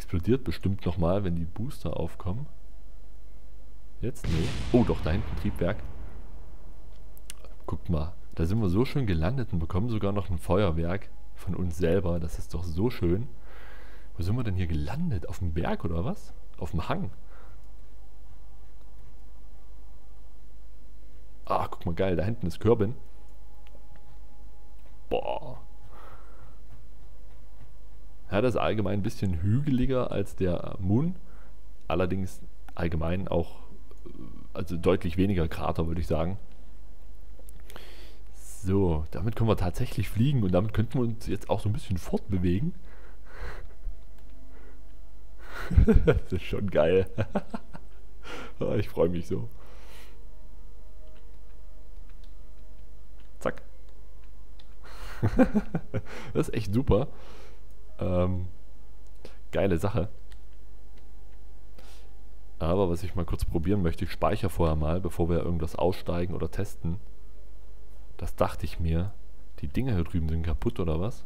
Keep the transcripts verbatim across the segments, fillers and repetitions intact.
explodiert bestimmt nochmal, wenn die Booster aufkommen. Jetzt? Nee. Oh, doch, da hinten Triebwerk. Guckt mal, da sind wir so schön gelandet und bekommen sogar noch ein Feuerwerk von uns selber. Das ist doch so schön. Wo sind wir denn hier gelandet? Auf dem Berg oder was? Auf dem Hang. Ah, guck mal, geil, da hinten ist Kerbin. Boah. Ja, das ist allgemein ein bisschen hügeliger als der Moon. Allerdings allgemein auch, also deutlich weniger Krater, würde ich sagen. So, damit können wir tatsächlich fliegen und damit könnten wir uns jetzt auch so ein bisschen fortbewegen. Das ist schon geil. Ich freue mich so. Zack. Das ist echt super. Ähm, geile Sache. Aber was ich mal kurz probieren möchte, ich speichere vorher mal, bevor wir irgendwas aussteigen oder testen. Das dachte ich mir. Die Dinger hier drüben sind kaputt, oder was?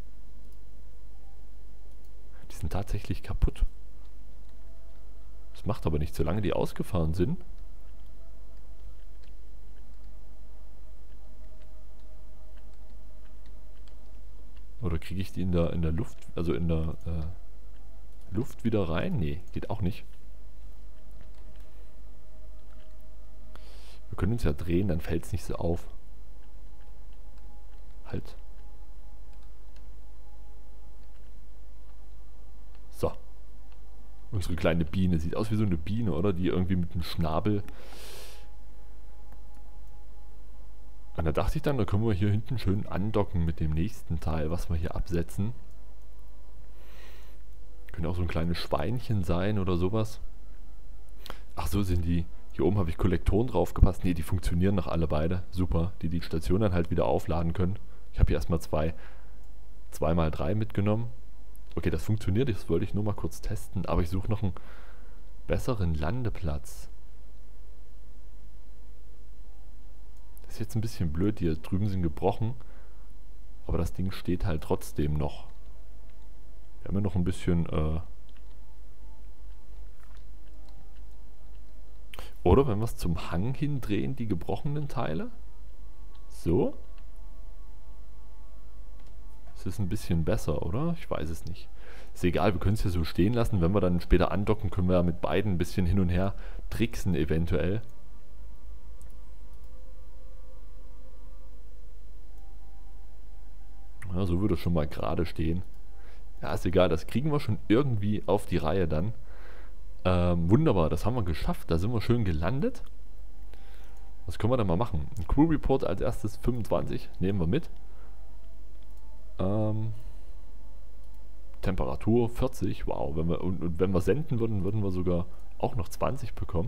Die sind tatsächlich kaputt. Das macht aber nichts, solange die ausgefahren sind. Oder kriege ich die in der, in der Luft, also in der äh, Luft wieder rein? Nee, geht auch nicht. Wir können uns ja drehen, dann fällt es nicht so auf. Halt. So. Unsere kleine Biene. Sieht aus wie so eine Biene, oder? Die irgendwie mit einem Schnabel. Und da dachte ich dann, da können wir hier hinten schön andocken mit dem nächsten Teil, was wir hier absetzen. Können auch so ein kleines Schweinchen sein oder sowas. Ach so, sind die. Hier oben habe ich Kollektoren draufgepasst. Ne, die funktionieren noch alle beide. Super, die die Station dann halt wieder aufladen können. Ich habe hier erstmal zwei, zwei mal drei mitgenommen. Okay, das funktioniert. Das wollte ich nur mal kurz testen. Aber ich suche noch einen besseren Landeplatz. Das ist jetzt ein bisschen blöd. Die hier drüben sind gebrochen. Aber das Ding steht halt trotzdem noch. Wir haben ja noch ein bisschen... Äh Oder wenn wir es zum Hang hindrehen, die gebrochenen Teile. So. Das ist ein bisschen besser, oder? Ich weiß es nicht. Ist egal, wir können es hier so stehen lassen. Wenn wir dann später andocken, können wir ja mit beiden ein bisschen hin und her tricksen eventuell. Ja, so würde es schon mal gerade stehen. Ja, ist egal, das kriegen wir schon irgendwie auf die Reihe dann. Ähm, wunderbar, das haben wir geschafft. Da sind wir schön gelandet. Was können wir denn mal machen? Ein Crew Report als erstes fünfundzwanzig. Nehmen wir mit. Ähm, Temperatur vierzig. Wow, wenn wir, und, und wenn wir senden würden, würden wir sogar auch noch zwanzig bekommen.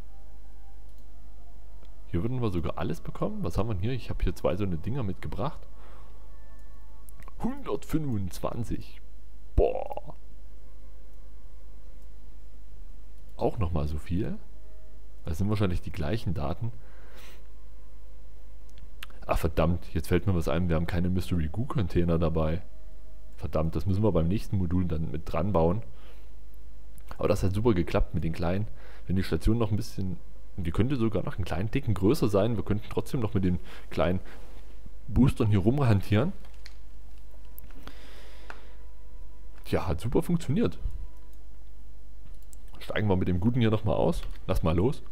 Hier würden wir sogar alles bekommen. Was haben wir denn hier? Ich habe hier zwei so eine Dinger mitgebracht. hundertfünfundzwanzig. Boah. Auch nochmal so viel. Das sind wahrscheinlich die gleichen Daten. Ach verdammt, jetzt fällt mir was ein, wir haben keine Mystery Goo Container dabei. Verdammt, das müssen wir beim nächsten Modul dann mit dran bauen. Aber das hat super geklappt mit den kleinen. Wenn die Station noch ein bisschen, die könnte sogar noch einen kleinen Ticken größer sein, wir könnten trotzdem noch mit den kleinen Boostern hier rumhantieren. Tja, hat super funktioniert. Steigen wir mit dem Guten hier nochmal aus. Lass mal los.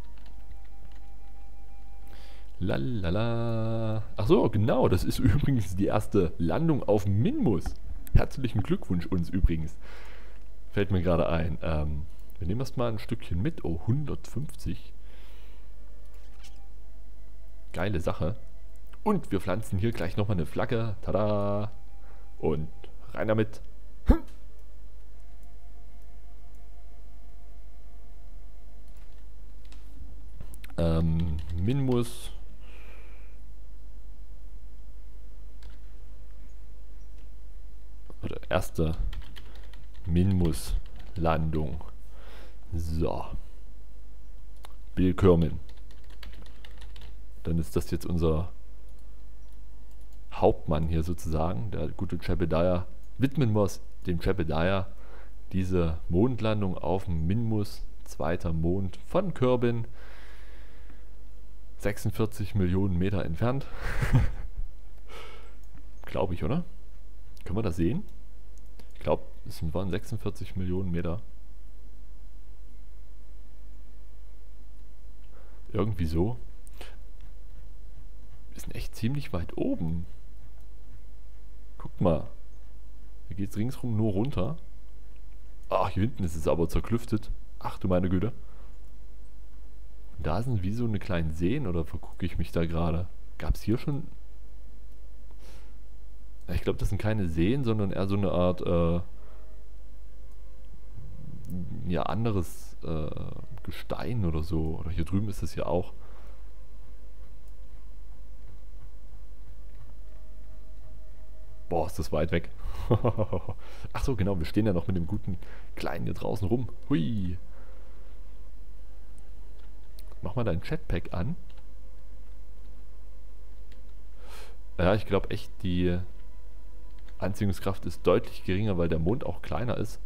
Lalala. Ach so, genau. Das ist übrigens die erste Landung auf Minmus. Herzlichen Glückwunsch uns übrigens. Fällt mir gerade ein. Ähm, wir nehmen erstmal ein Stückchen mit. Oh, hundertfünfzig. Geile Sache. Und wir pflanzen hier gleich nochmal eine Flagge. Tada. Und rein damit. Hm. Ähm, Minmus. Oder erste Minmus-Landung. So. Bill Kerman. Dann ist das jetzt unser Hauptmann hier sozusagen. Der gute Jebediah. Widmen wir es dem Jebediah. diese Mondlandung auf dem Minmus, zweiter Mond von Kerbin, sechsundvierzig Millionen Meter entfernt. Glaube ich, oder? Können wir das sehen? Ich glaube, es waren sechsundvierzig Millionen Meter. Irgendwie so. Wir sind echt ziemlich weit oben. Guckt mal. Hier geht es ringsrum nur runter. Ach, hier hinten ist es aber zerklüftet. Ach du meine Güte. Und da sind wie so eine kleinen Seen, oder vergucke ich mich da gerade? Gab es hier schon... Ja, ich glaube, das sind keine Seen, sondern eher so eine Art, äh, ja, anderes äh, Gestein oder so. Oder hier drüben ist es ja auch. Boah, ist das weit weg. Ach so, genau, wir stehen ja noch mit dem guten Kleinen hier draußen rum. Hui. Mach mal dein Chatpack an. Ja, ich glaube echt, die Anziehungskraft ist deutlich geringer, weil der Mond auch kleiner ist.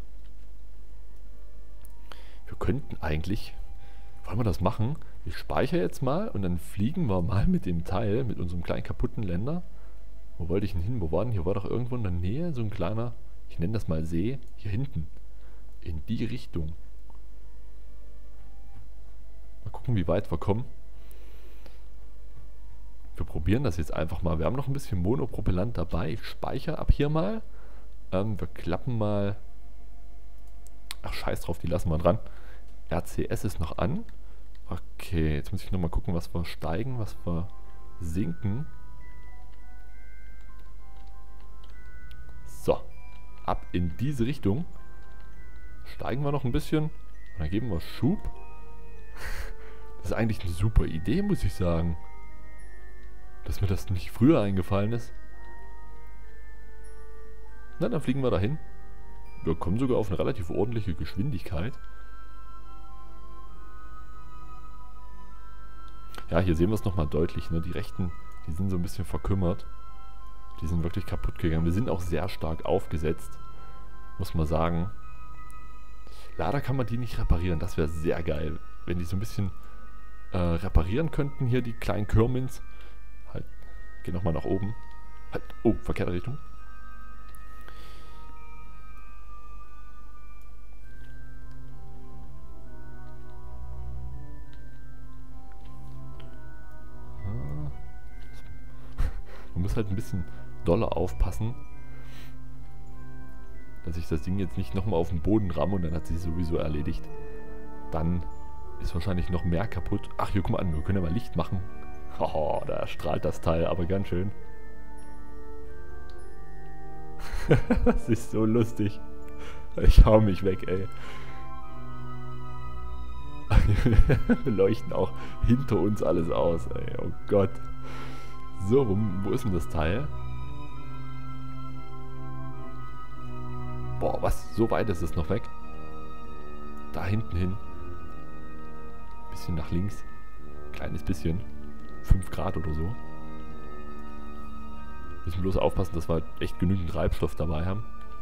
Wir könnten eigentlich... Wollen wir das machen? Ich speichere jetzt mal und dann fliegen wir mal mit dem Teil, mit unserem kleinen kaputten Länder. Wo wollte ich denn hin? Wo war denn? Hier war doch irgendwo in der Nähe so ein kleiner, ich nenne das mal See, hier hinten. In die Richtung. Mal gucken, wie weit wir kommen. Wir probieren das jetzt einfach mal. Wir haben noch ein bisschen Monopropellant dabei. Ich speichere ab hier mal. Ähm, wir klappen mal... Ach, scheiß drauf, die lassen wir dran. R C S ist noch an. Okay, jetzt muss ich nochmal gucken, was wir steigen, was wir sinken. So, ab in diese Richtung. Steigen wir noch ein bisschen. Und dann geben wir Schub. Das ist eigentlich eine super Idee, muss ich sagen. Dass mir das nicht früher eingefallen ist. Na, dann fliegen wir dahin. Wir kommen sogar auf eine relativ ordentliche Geschwindigkeit. Ja, hier sehen wir es nochmal deutlich. Ne? Die rechten, die sind so ein bisschen verkümmert. Die sind wirklich kaputt gegangen. Wir sind auch sehr stark aufgesetzt. Muss man sagen. Leider kann man die nicht reparieren. Das wäre sehr geil. Wenn die so ein bisschen äh, reparieren könnten hier, die kleinen Kermins. Halt, geh nochmal nach oben. Halt, oh, verkehrte Richtung. Man muss halt ein bisschen doller aufpassen, dass ich das Ding jetzt nicht nochmal auf den Boden ramme und dann hat sich sowieso erledigt. Dann ist wahrscheinlich noch mehr kaputt. Ach, hier, guck mal an, wir können ja mal Licht machen. Oh, da strahlt das Teil aber ganz schön. Das ist so lustig. Ich hau mich weg, ey. Wir leuchten auch hinter uns alles aus, ey. Oh Gott. So, wo, wo ist denn das Teil? Boah, was? So weit ist es noch weg? Da hinten hin. Bisschen nach links. Kleines bisschen. fünf Grad oder so. Müssen bloß aufpassen, dass wir echt genügend Treibstoff dabei haben.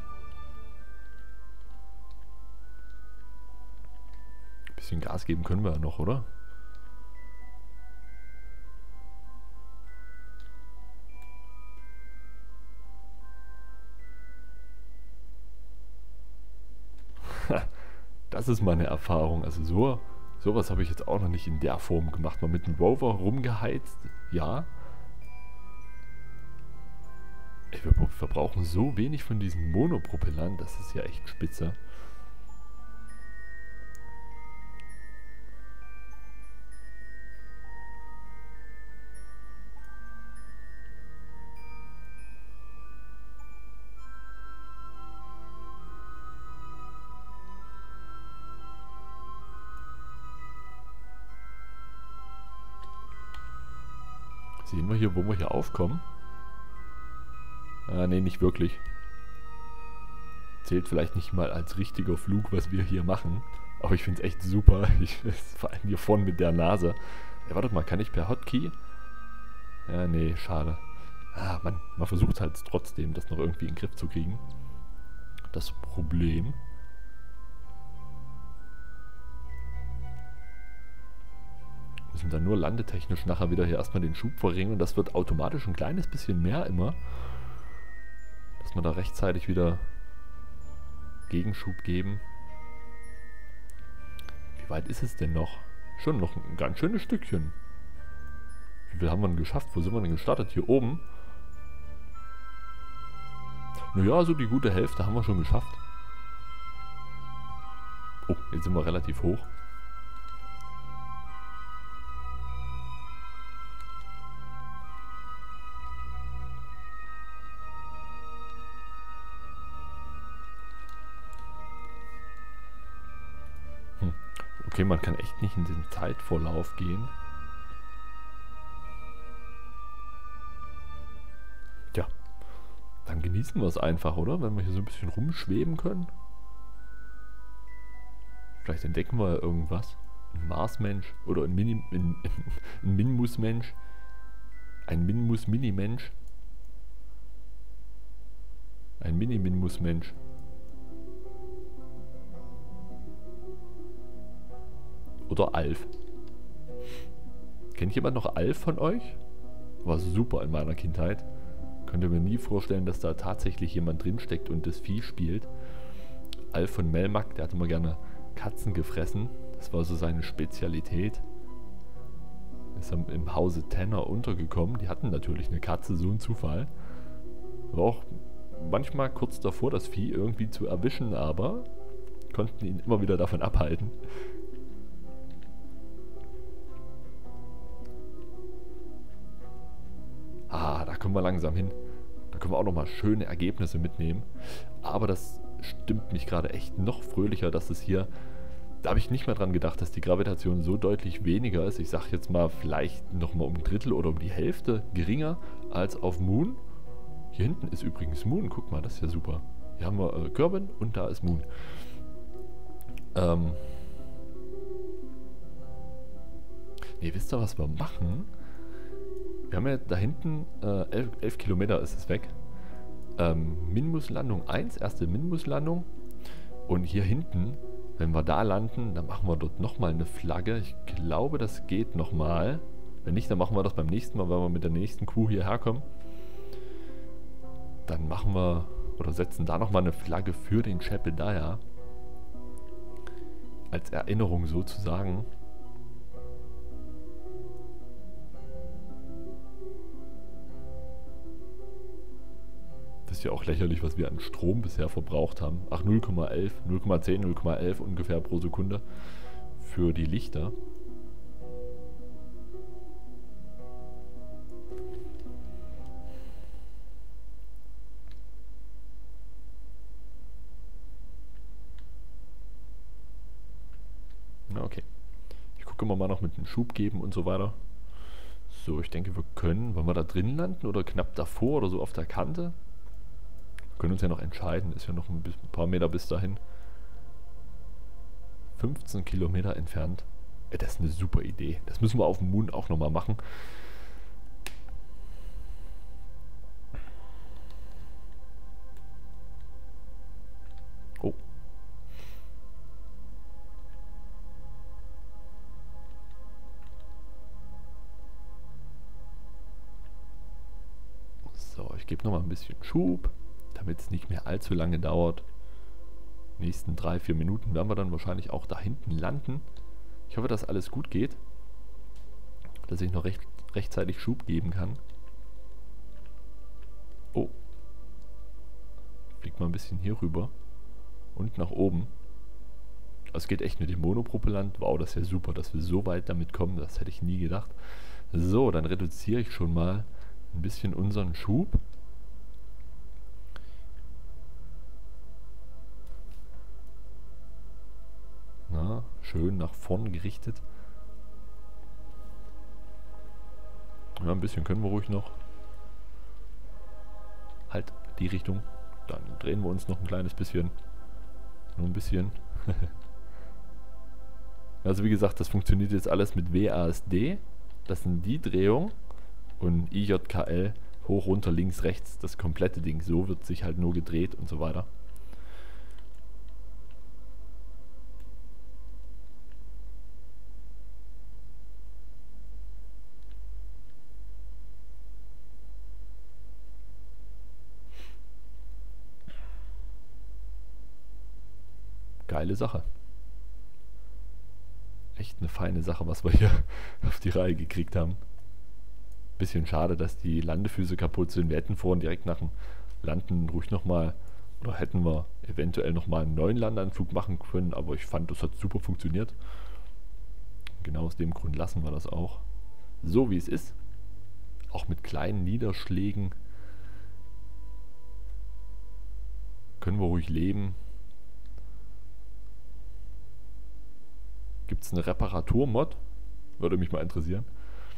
Bisschen Gas geben können wir ja noch, oder? Das ist meine Erfahrung. Also so, sowas habe ich jetzt auch noch nicht in der Form gemacht. Mal mit dem Rover rumgeheizt, ja. Ey, wir verbrauchen so wenig von diesem Monopropellant, das ist ja echt spitze. Sehen wir hier, wo wir hier aufkommen? Ah, ne, nicht wirklich. Zählt vielleicht nicht mal als richtiger Flug, was wir hier machen. Aber ich finde es echt super. Ich, vor allem hier vorne mit der Nase. Ja, warte mal, kann ich per Hotkey? Ja, nee, schade. Ah, Mann, man versucht halt trotzdem, das noch irgendwie in den Griff zu kriegen. Das Problem Müssen dann nur landetechnisch nachher wieder hier erstmal den Schub verringern. Und das wird automatisch ein kleines bisschen mehr immer. Dass wir da rechtzeitig wieder Gegenschub geben. Wie weit ist es denn noch? Schon noch ein ganz schönes Stückchen. Wie viel haben wir denn geschafft? Wo sind wir denn gestartet? Hier oben. Naja, so die gute Hälfte haben wir schon geschafft. Oh, jetzt sind wir relativ hoch. Hm. Okay, man kann echt nicht in den Zeitvorlauf gehen. Tja, dann genießen wir es einfach, oder? Wenn wir hier so ein bisschen rumschweben können. Vielleicht entdecken wir ja irgendwas. Ein Marsmensch oder ein, Mini, ein, ein Minmus-Mensch. Ein Minmus-Mini-Mensch. Ein Mini-Minmus-Mensch. Oder Alf. Kennt jemand noch Alf von euch? War super in meiner Kindheit. Könnte mir nie vorstellen, dass da tatsächlich jemand drinsteckt und das Vieh spielt. Alf von Melmac, der hat immer gerne Katzen gefressen. Das war so seine Spezialität. Ist im Hause Tanner untergekommen. Die hatten natürlich eine Katze, so ein Zufall. War auch manchmal kurz davor, das Vieh irgendwie zu erwischen, aber konnten ihn immer wieder davon abhalten. Ah, da kommen wir langsam hin. Da können wir auch nochmal schöne Ergebnisse mitnehmen. Aber das stimmt mich gerade echt noch fröhlicher, dass es hier... Da habe ich nicht mehr dran gedacht, dass die Gravitation so deutlich weniger ist. Ich sage jetzt mal vielleicht nochmal um ein Drittel oder um die Hälfte geringer als auf Moon. Hier hinten ist übrigens Moon. Guck mal, das ist ja super. Hier haben wir äh, Kerbin und da ist Moon. Ähm... Ne, wisst ihr, was wir machen? Wir haben ja da hinten, äh, elf Kilometer ist es weg. Ähm, Minmus-Landung eins, erste Minmus-Landung. Und hier hinten, wenn wir da landen, dann machen wir dort nochmal eine Flagge. Ich glaube, das geht nochmal. Wenn nicht, dann machen wir das beim nächsten Mal, wenn wir mit der nächsten Crew hierher kommen. Dann machen wir, oder setzen da nochmal eine Flagge für den Chapel-Daya. Als Erinnerung sozusagen. Das ist ja auch lächerlich, was wir an Strom bisher verbraucht haben. Ach, null Komma elf, null Komma zehn, null Komma elf ungefähr pro Sekunde für die Lichter. Na, okay. Ich gucke immer mal noch mit dem Schub geben und so weiter. So, ich denke, wir können, wollen wir da drin landen oder knapp davor oder so auf der Kante? Wir können uns ja noch entscheiden, ist ja noch ein paar Meter bis dahin. fünfzehn Kilometer entfernt. Ja, das ist eine super Idee. Das müssen wir auf dem Moon auch nochmal machen. Oh. So, ich gebe nochmal ein bisschen Schub, damit es nicht mehr allzu lange dauert. Nächsten drei, vier Minuten werden wir dann wahrscheinlich auch da hinten landen. Ich hoffe, dass alles gut geht. Dass ich noch recht, rechtzeitig Schub geben kann. Oh. Fliegt mal ein bisschen hier rüber. Und nach oben. Es geht echt mit dem Monopropellant. Wow, das ist ja super, dass wir so weit damit kommen. Das hätte ich nie gedacht. So, dann reduziere ich schon mal ein bisschen unseren Schub. Na, schön nach vorn gerichtet. Ja, ein bisschen können wir ruhig noch. Halt die Richtung. Dann drehen wir uns noch ein kleines bisschen. Nur ein bisschen. Also wie gesagt, das funktioniert jetzt alles mit W A S D. Das sind die Drehungen. Und I J K L hoch, runter, links, rechts. Das komplette Ding. So wird sich halt nur gedreht und so weiter. geile Sache. Echt eine feine Sache, was wir hier auf die Reihe gekriegt haben. Bisschen schade, dass die Landefüße kaputt sind. Wir hätten vorhin direkt nach dem Landen ruhig nochmal, oder hätten wir eventuell nochmal einen neuen Landeanflug machen können, aber ich fand, das hat super funktioniert. Genau aus dem Grund lassen wir das auch. So wie es ist. Auch mit kleinen Niederschlägen können wir ruhig leben. Gibt es eine Reparatur-Mod? Würde mich mal interessieren.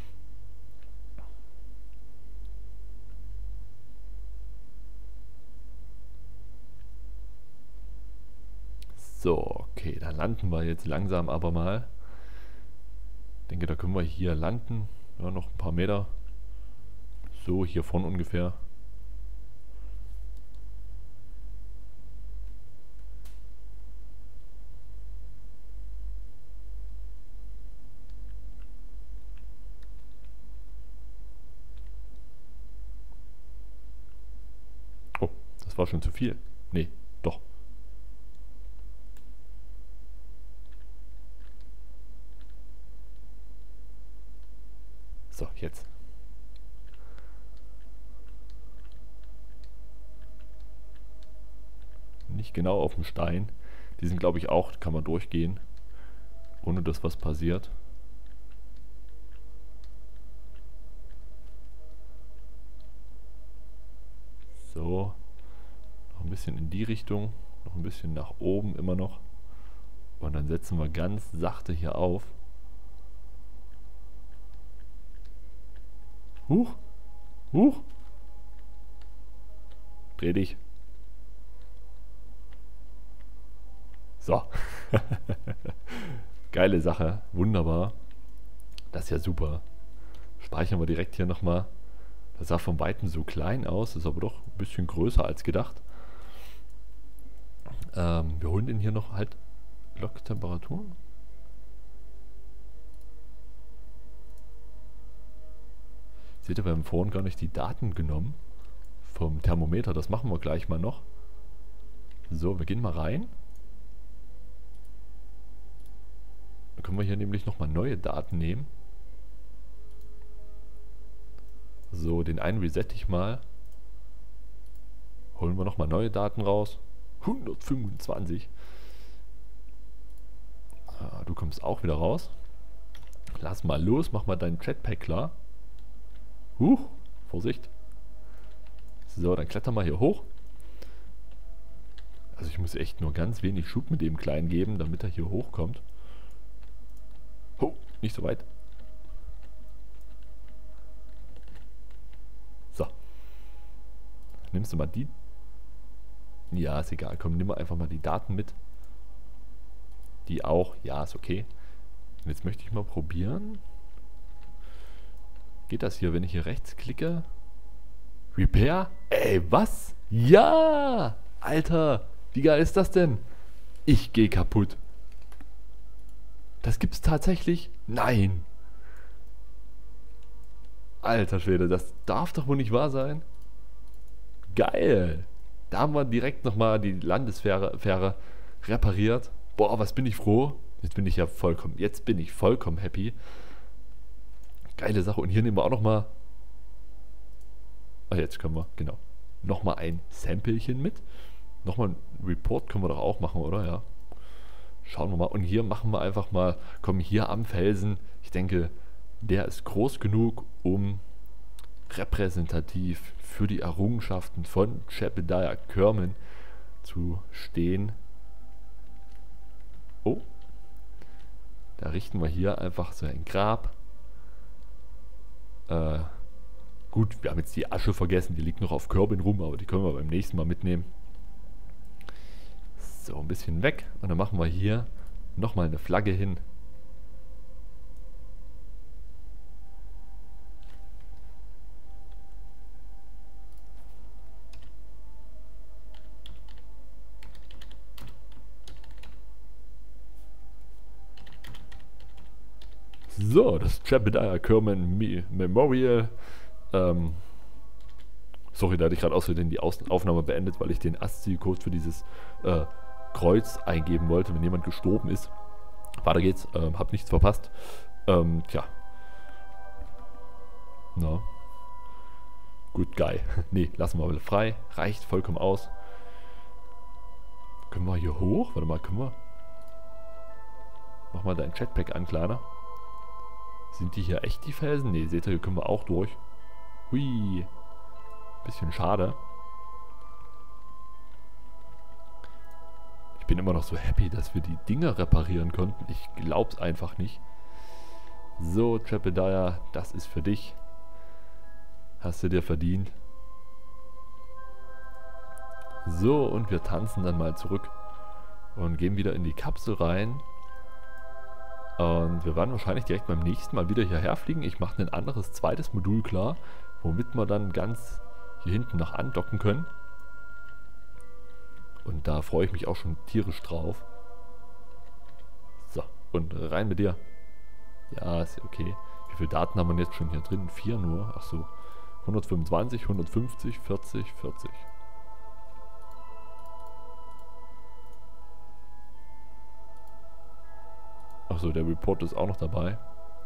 So, okay, dann landen wir jetzt langsam aber mal. Ich denke, da können wir hier landen. Ja, noch ein paar Meter. So, hier vorne ungefähr. Oh, das war schon zu viel. Nee, doch. So, jetzt. Nicht genau auf dem Stein. Die sind, glaube ich, auch, kann man durchgehen, ohne dass was passiert. So. Noch ein bisschen in die Richtung. Noch ein bisschen nach oben immer noch. Und dann setzen wir ganz sachte hier auf. Huch. Huch. Dreh dich. So. Geile Sache. Wunderbar. Das ist ja super. Speichern wir direkt hier nochmal. Das sah von Weitem so klein aus. Ist aber doch ein bisschen größer als gedacht. Ähm, wir holen den hier noch halt Loktemperatur. Seht ihr, wir haben vorhin gar nicht die Daten genommen vom Thermometer. Das machen wir gleich mal noch. So, wir gehen mal rein. Dann können wir hier nämlich nochmal neue Daten nehmen. So, den einen resette ich mal. Holen wir nochmal neue Daten raus. hundertfünfundzwanzig. Ah, du kommst auch wieder raus. Lass mal los, mach mal dein Jetpack klar. Huch, Vorsicht. So, dann kletter mal hier hoch. Also ich muss echt nur ganz wenig Schub mit dem Kleinen geben, damit er hier hochkommt. Oh, nicht so weit. So. Nimmst du mal die... Ja, ist egal. Komm, nimm mal einfach mal die Daten mit. Die auch. Ja, ist okay. Und jetzt möchte ich mal probieren. Geht das hier, wenn ich hier rechts klicke? Repair? Ey, was? Ja! Alter, wie geil ist das denn? Ich gehe kaputt. Das gibt's tatsächlich? Nein. Alter Schwede, das darf doch wohl nicht wahr sein. Geil. Da haben wir direkt nochmal die Landesfähre Fähre repariert. Boah, was bin ich froh. Jetzt bin ich ja vollkommen, jetzt bin ich vollkommen happy. Geile Sache. Und hier nehmen wir auch nochmal... Ah, jetzt können wir, genau. Nochmal ein Samplechen mit. Nochmal ein Report können wir doch auch machen, oder? Ja. Schauen wir mal. Und hier machen wir einfach mal, kommen hier am Felsen. Ich denke, der ist groß genug, um repräsentativ für die Errungenschaften von Jebediah Kerman zu stehen. Oh. Da richten wir hier einfach so ein Grab. Äh, gut, wir haben jetzt die Asche vergessen, die liegt noch auf Kerbin rum, aber die können wir beim nächsten Mal mitnehmen. So, ein bisschen weg und dann machen wir hier nochmal eine Flagge hin. So, das Jebediah Kerman Memorial. Ähm, sorry, da hatte ich gerade außerdem die Aus Aufnahme beendet, weil ich den A S C I I-Code für dieses äh, Kreuz eingeben wollte, wenn jemand gestorben ist. Weiter geht's, ähm, hab nichts verpasst. Ähm, tja. Na. Good guy. Nee, lassen wir mal frei. Reicht vollkommen aus. Können wir hier hoch? Warte mal, können wir... Mach mal dein Jetpack an, Kleiner. Sind die hier echt die Felsen? Ne, seht ihr, hier können wir auch durch. Hui. Bisschen schade. Ich bin immer noch so happy, dass wir die Dinger reparieren konnten. Ich glaub's einfach nicht. So, Jebediah, das ist für dich. Hast du dir verdient. So, und wir tanzen dann mal zurück und gehen wieder in die Kapsel rein. Und wir werden wahrscheinlich direkt beim nächsten Mal wieder hierher fliegen. Ich mache ein anderes zweites Modul klar, womit wir dann ganz hier hinten noch andocken können. Und da freue ich mich auch schon tierisch drauf. So, und rein mit dir. Ja, ist okay. Wie viele Daten haben wir jetzt schon hier drin? Vier nur. Ach so. hundertfünfundzwanzig, hundertfünfzig, vierzig, vierzig. Achso, der Report ist auch noch dabei.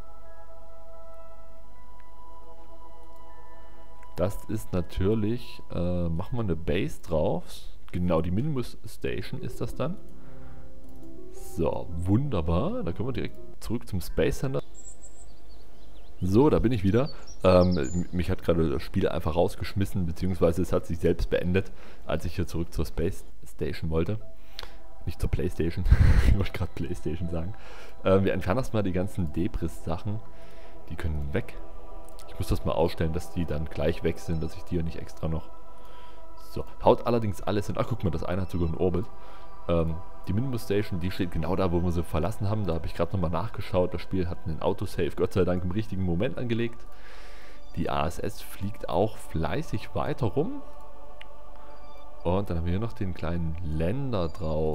Das ist natürlich, äh, machen wir eine Base drauf. Genau, die Minimus Station ist das dann. So, wunderbar. Da können wir direkt zurück zum Space Center. So, da bin ich wieder. Ähm, mich hat gerade das Spiel einfach rausgeschmissen, beziehungsweise es hat sich selbst beendet, als ich hier zurück zur Space Station wollte. Nicht zur Playstation. Ich wollte gerade Playstation sagen. Ähm, wir entfernen erstmal die ganzen Debris-Sachen. Die können weg. Ich muss das mal ausstellen, dass die dann gleich weg sind, dass ich die ja nicht extra noch... So, haut allerdings alles hin. Ach, guck mal, das eine hat sogar einen Orbit. Ähm, die Minimus Station, die steht genau da, wo wir sie verlassen haben. Da habe ich gerade nochmal nachgeschaut. Das Spiel hat einen Autosave, Gott sei Dank, im richtigen Moment angelegt. Die A S S fliegt auch fleißig weiter rum. Und dann haben wir hier noch den kleinen Länder drauf.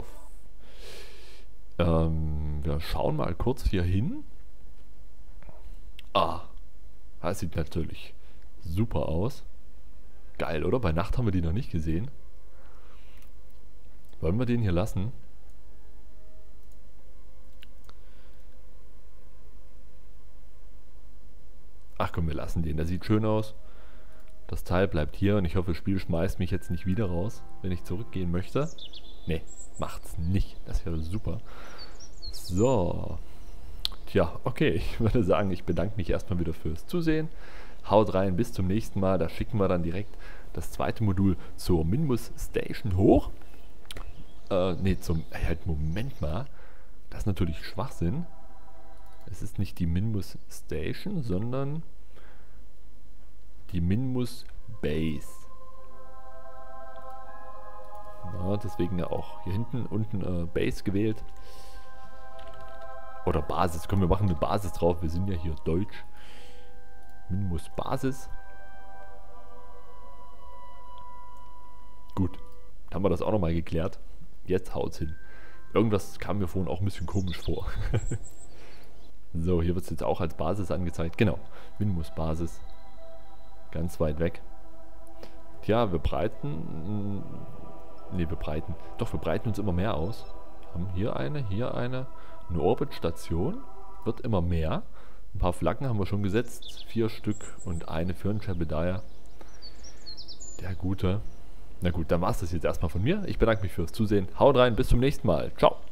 Ähm, wir schauen mal kurz hier hin. Ah, das sieht natürlich super aus. Geil, oder? Bei Nacht haben wir die noch nicht gesehen. Wollen wir den hier lassen? Ach komm, wir lassen den. Der sieht schön aus. Das Teil bleibt hier und ich hoffe, das Spiel schmeißt mich jetzt nicht wieder raus, wenn ich zurückgehen möchte. Nee, macht's nicht. Das wäre super. So. Tja, okay. Ich würde sagen, ich bedanke mich erstmal wieder fürs Zusehen. Haut rein, bis zum nächsten Mal. Da schicken wir dann direkt das zweite Modul zur Minimus Station hoch. Äh, nee, zum... Halt, Moment mal. Das ist natürlich Schwachsinn. Es ist nicht die Minimus Station, sondern... die Minimus Base. Ja, deswegen ja auch hier hinten unten äh, Base gewählt. Oder Basis. Komm, wir machen eine Basis drauf. Wir sind ja hier Deutsch. Minimus Basis. Gut. Haben wir das auch nochmal geklärt. Jetzt haut's hin. Irgendwas kam mir vorhin auch ein bisschen komisch vor. So, hier wird es jetzt auch als Basis angezeigt. Genau. Minimus Basis. Ganz weit weg. Tja, wir breiten... Ne, wir breiten... Doch, wir breiten uns immer mehr aus. Haben hier eine, hier eine. Eine Orbit-Station. Wird immer mehr. Ein paar Flaggen haben wir schon gesetzt. Vier Stück und eine für einen Jebediah. Der Gute. Na gut, dann war es das jetzt erstmal von mir. Ich bedanke mich fürs Zusehen. Haut rein, bis zum nächsten Mal. Ciao.